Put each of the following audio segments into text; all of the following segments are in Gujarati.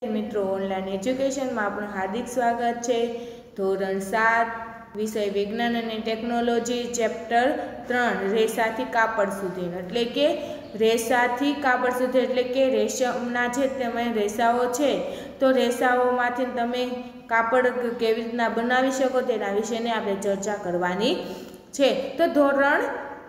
મિત્રો ઓનલાઈન એજ્યુકેશનમાં આપણું હાર્દિક સ્વાગત છે। ધોરણ 7 વિષય વિજ્ઞાન અને ટેકનોલોજી ચેપ્ટર 3 રેસાથી કાપડ સુધી એટલે કે રેસાથી કાપડ સુધી એટલે કે રેશમના જે તમે રેસાઓ છે તો રેસાઓમાંથી તમે કાપડ કેવી રીતના બનાવી શકો તેના વિશેની આપણે ચર્ચા કરવાની છે। તો ધોરણ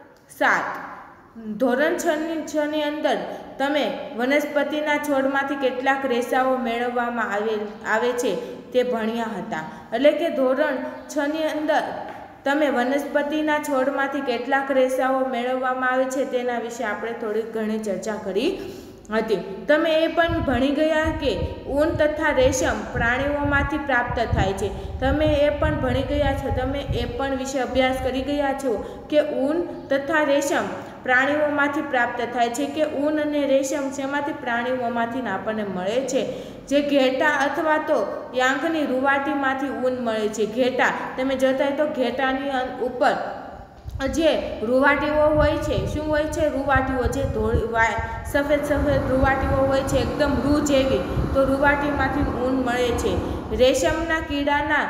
6 ની અંદર તમે વનસ્પતિના છોડમાંથી કેટલાક રેસાઓ મેળવવામાં આવે છે તે ભણ્યા હતા। એટલે કે ધોરણ 6 ની અંદર તમે વનસ્પતિના છોડમાંથી કેટલાક રેસાઓ મેળવવામાં આવે છે તેના વિશે આપણે થોડી ઘણી ચર્ચા કરી હતી। તમે એ પણ ભણી ગયા કે ઊન તથા રેશમ પ્રાણીઓમાંથી પ્રાપ્ત થાય છે। તમે એ પણ ભણી ગયા છો, તમે એ પણ વિશે અભ્યાસ કરી ગયા છો કે ઊન તથા રેશમ પ્રાણીઓમાંથી પ્રાપ્ત થાય છે કે ઊન અને રેશમ શેમાંથી પ્રાણીઓમાંથી આપણને મળે છે। જે ઘેટા અથવા તો યાંકની રૂવાટીમાંથી ઊન મળે છે। ઘેટા તમે જોતા હોય તો ઘેટાની ઉપર જે રૂવાટીઓ હોય છે, શું હોય છે? રૂવાટીઓ, જે સફેદ રૂવાટીઓ હોય છે, એકદમ રૂ જેવી, તો રૂવાટીમાંથી ઊન મળે છે। રેશમના કીડાના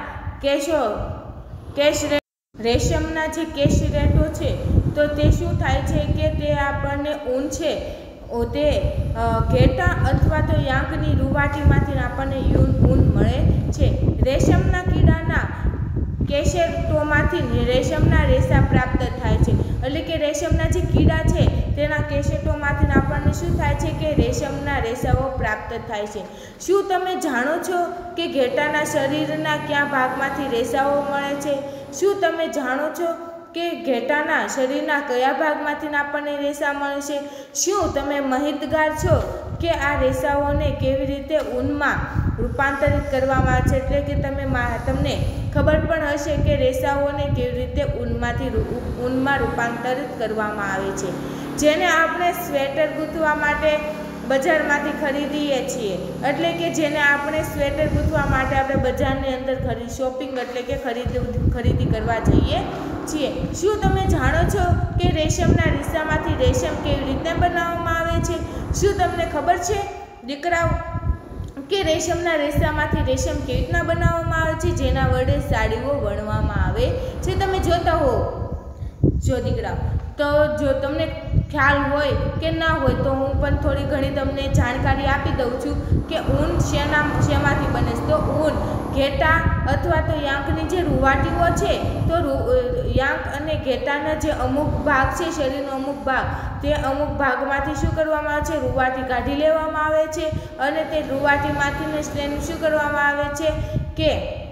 રેશમના જે કેશરેટો છે તો તે શું થાય છે કે તે આપણને ઊન છે તે ઘેટા અથવા તો યાંકની રૂવાટીમાંથી આપણને ઊન મળે છે। રેશમના કીડાના કેશેટોમાંથી રેશમના રેસા પ્રાપ્ત થાય છે। એટલે કે રેશમના જે કીડા છે તેના કેશેટોમાંથી આપણને શું થાય છે કે રેશમના રેસાઓ પ્રાપ્ત થાય છે। શું તમે જાણો છો કે ઘેટાના શરીરના કયા ભાગમાંથી રેસાઓ મળે છે? શું તમે જાણો છો કે ઘેટાના શરીરના કયા ભાગમાંથી આપણને રેસા મળે છે? શું તમે માહિતગાર છો કે આ રેસાઓને કેવી રીતે ઊનમાં રૂપાંતરિત કરવામાં આવે છે? એટલે કે તમને ખબર પણ હશે કે રેસાઓને કેવી રીતે ઊનમાં રૂપાંતરિત કરવામાં આવે છે, જેને આપણે સ્વેટર ગૂંથવા માટે બજારમાંથી ખરીદીએ છીએ। એટલે કે જેને આપણે સ્વેટર ગૂંથવા માટે આપણે બજારની અંદર શોપિંગ એટલે કે ખરીદી કરવા જઈએ છીએ। શું તમે જાણો છો કે રેશમના રેસામાંથી રેશમ કેવી રીતે બનાવવામાં આવે છે? શું તમને ખબર છે દીકરાઓ કે રેશમના રેસામાંથી રેશમ કેવી રીતના બનાવવામાં આવે છે, જેના વડે સાડીઓ વણવામાં આવે છે? તમે જોતા હો જો દીકરાઓ, તો જો તમને ખ્યાલ હોય કે ના હોય તો હું પણ થોડી ઘણી તમને જાણકારી આપી દઉં છું કે ઊન શેમાંથી બને છે। તો ઊન ઘેટા અથવા તો યાંકની જે રૂવાટીઓ છે તો યાંક અને ઘેટાના જે અમુક ભાગ છે, શરીરનો અમુક ભાગ, તે અમુક ભાગમાંથી શું કરવામાં આવે છે? રૂવાટી કાઢી લેવામાં આવે છે અને તે રૂવાટીમાંથી શું કરવામાં આવે છે કે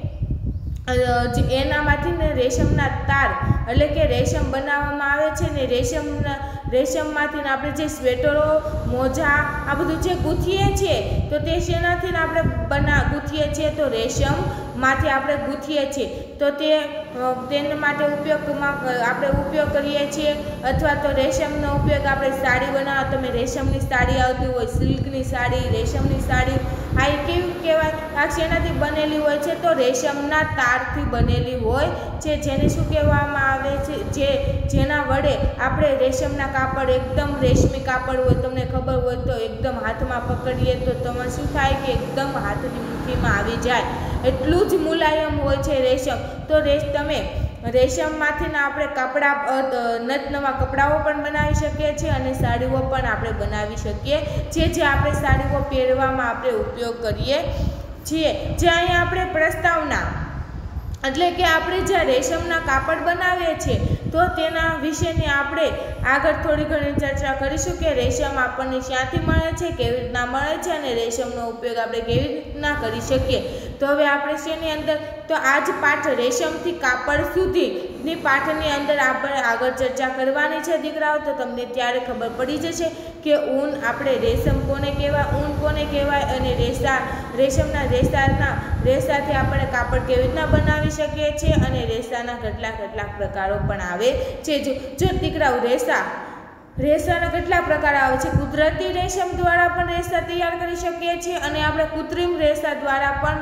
એનામાંથી રેશમના તાર એટલે કે રેશમ બનાવવામાં આવે છે ને રેશમમાંથી આપણે જે સ્વેટરો, મોજા આ બધું જે ગૂંથીએ છીએ તો તે શેનાથી આપણે ગૂંથીએ છીએ? તો રેશમમાંથી આપણે ગૂંથીએ છીએ। તો તેના માટે આપણે ઉપયોગ કરીએ છીએ અથવા તો રેશમનો ઉપયોગ આપણે સાડી બનાવવા, તમે રેશમની સાડી આવતી હોય, સિલ્કની સાડી, રેશમની સાડી, આ કેવી કહેવાય? આ શેનાથી બનેલી હોય છે? તો રેશમના તારથી બનેલી હોય છે, જેને શું કહેવામાં આવે છે? જેના વડે આપણે રેશમના કાપડ, એકદમ રેશમી કાપડ હોય, તમને ખબર હોય તો એકદમ હાથમાં પકડીએ તો તમારે શું થાય કે એકદમ હાથની મુઠ્ઠીમાં આવી જાય, એટલું જ મુલાયમ હોય છે રેશમ। તો તમે રેશમમાંથી આપણે નવા કપડાઓ પણ બનાવી શકીએ છીએ અને સાડીઓ પણ આપણે બનાવી શકીએ છીએ, જે આપણે સાડીઓ પહેરવામાં આપણે ઉપયોગ કરીએ છીએ। જે અહીંયા આપણે પ્રસ્તાવના એટલે કે આપણે જ્યાં રેશમના કાપડ બનાવીએ છીએ તો તેના વિશેની આપણે આગળ થોડી ઘણી ચર્ચા કરીશું કે રેશમ આપણને ક્યાંથી મળે છે, કેવી રીતના મળે છે અને રેશમનો ઉપયોગ આપણે કેવી રીતના કરી શકીએ। તો હવે આપણે શેની અંદર, તો આજ પાઠ રેશમથી કાપડ સુધીની પાઠની અંદર આપણે આગળ ચર્ચા કરવાની છે દીકરાઓ। તો તમને ત્યારે ખબર પડી જશે કે ઊન આપણે રેશમ કોને કહેવાય, ઊન કોને કહેવાય અને રેશમના રેસાથી આપણે કાપડ કેવી રીતના બનાવી શકીએ છીએ અને રેસાના કેટલાક પ્રકારો પણ આવે છે। જો દીકરાઓ રેસાના કેટલા પ્રકાર આવે છે? કુદરતી રેશમ દ્વારા પણ રેસા તૈયાર કરી શકીએ છીએ અને આપણે કૃત્રિમ રેશમ દ્વારા પણ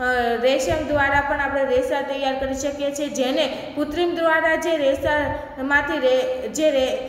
આપણે રેસા તૈયાર કરી શકીએ છીએ। જેને કૃત્રિમ દ્વારા જે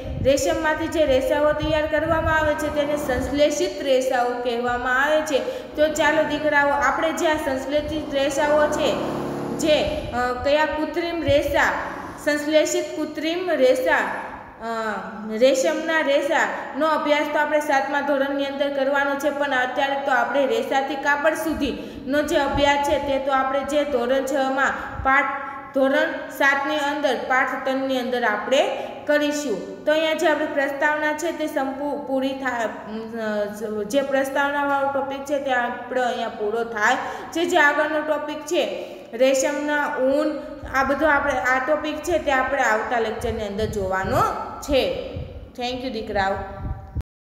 રેશમમાંથી જે રેસાઓ તૈયાર કરવામાં આવે છે તેને સંશ્લેષિત રેસાઓ કહેવામાં આવે છે। તો ચાલો દીકરાઓ, આપણે જે આ સંશ્લેષિત રેસાઓ છે, જે કયા કૃત્રિમ રેસા, સંશ્લેષિત કૃત્રિમ રેસા, રેશમના રેસાનો અભ્યાસ તો આપણે 7મા ધોરણની અંદર કરવાનો છે, પણ અત્યારે તો આપણે રેસાથી કાપડ સુધીનો જે અભ્યાસ છે તે તો આપણે જે ધોરણ 6માં ધોરણ 7ની અંદર પાઠ 3ની અંદર આપણે કરીશું. તો અહીંયા જે આપણી પ્રસ્તાવના છે તે પૂરી થાય, જે પ્રસ્તાવનાવાળો ટોપિક છે તે આપણો અહીંયા પૂરો થાય છે. જે આગળનો ટોપિક છે રેશમના ઊન, આ બધો આપણે આ ટોપિક છે તે આપણે આવતા લેક્ચરની અંદર જોવાનો છે. થેન્ક યુ દીકરાઓ.